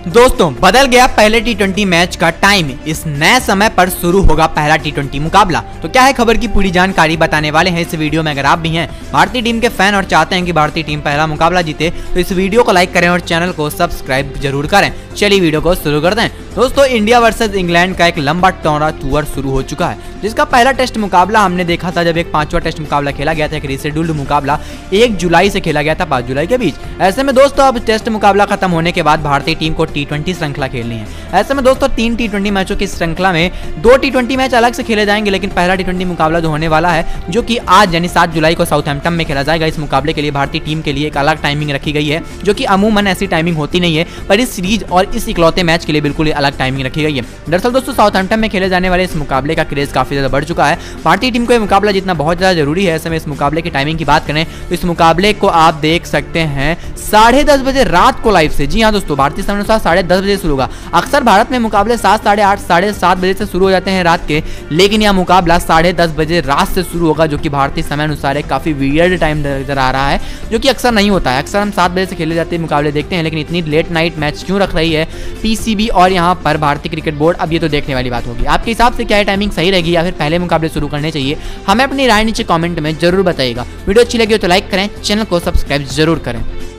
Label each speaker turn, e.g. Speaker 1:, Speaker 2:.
Speaker 1: दोस्तों बदल गया पहले टी20 मैच का टाइम। इस नए समय पर शुरू होगा पहला टी20 मुकाबला। तो क्या है खबर की पूरी जानकारी बताने वाले हैं इस वीडियो में। अगर आप भी हैं भारतीय टीम के फैन और चाहते हैं कि भारतीय टीम पहला मुकाबला जीते तो इस वीडियो को लाइक करें और चैनल को सब्सक्राइब जरूर करें। चलिए वीडियो को शुरू करते हैं। दोस्तों इंडिया वर्सेस इंग्लैंड का एक लंबा टूर शुरू हो चुका है, जिसका पहला टेस्ट मुकाबला हमने देखा था जब एक 5वां टेस्ट मुकाबला खेला गया था। एक रीशेड्यूल्ड मुकाबला 1 जुलाई से खेला गया था 5 जुलाई के बीच। ऐसे में दोस्तों अब टेस्ट मुकाबला खत्म होने के बाद भारतीय टीम को टी20 श्रृंखला खेलनी है। ऐसे में दोस्तों 3 टी20 मैचों की श्रृंखला में 2 टी20 मैच अलग से खेले जाएंगे, लेकिन पहला टी20 मुकाबला जो होने वाला है जो कि आज यानी 7 जुलाई को साउथहैम्पटन में खेला जाएगा। इस मुकाबले के लिए भारतीय टीम के लिए एक अलग टाइमिंग रखी गई है, जो कि अमूमन ऐसी टाइमिंग होती नहीं है, पर इस सीरीज और इस इकलौते मैच के लिए बिल्कुल अलग टाइमिंग रखी गई है। दरअसल दोस्तों साउथहैम्पटन में खेले जाने वाले इस मुकाबले का क्रेज काफी ज्यादा बढ़ चुका है। भारतीय टीम को यह मुकाबला जीतना बहुत ज्यादा जरूरी है। ऐसे में इस मुकाबले की टाइमिंग की बात करें तो इस मुकाबले को आप देख सकते हैं 10:30 बजे रात को लाइव से। जी हाँ दोस्तों, भारतीय समय अनुसार 10:30 बजे शुरू होगा। अक्सर भारत में मुकाबले 7, 8:30, 7:30 बजे से शुरू हो जाते हैं रात के, लेकिन यह मुकाबला 10:30 बजे रात से शुरू होगा, जो कि भारतीय समय अनुसार एक काफी वियर्ड टाइम नजर आ रहा है, जो कि अक्सर नहीं होता है। अक्सर हम 7 बजे से खेले जाते हैं मुकाबले देखते हैं, लेकिन इतनी लेट नाइट मैच क्यों रख रही है पीसीबी और यहाँ पर भारतीय क्रिकेट बोर्ड, अब ये तो देखने वाली बात होगी। आपके हिसाब से क्या टाइमिंग सही रहेगी या फिर पहले मुकाबले शुरू करने चाहिए? हमें अपनी राय नीचे कमेंट में जरूर बताइएगा। वीडियो अच्छी लगी हो तो लाइक करें, चैनल को सब्सक्राइब जरूर करें।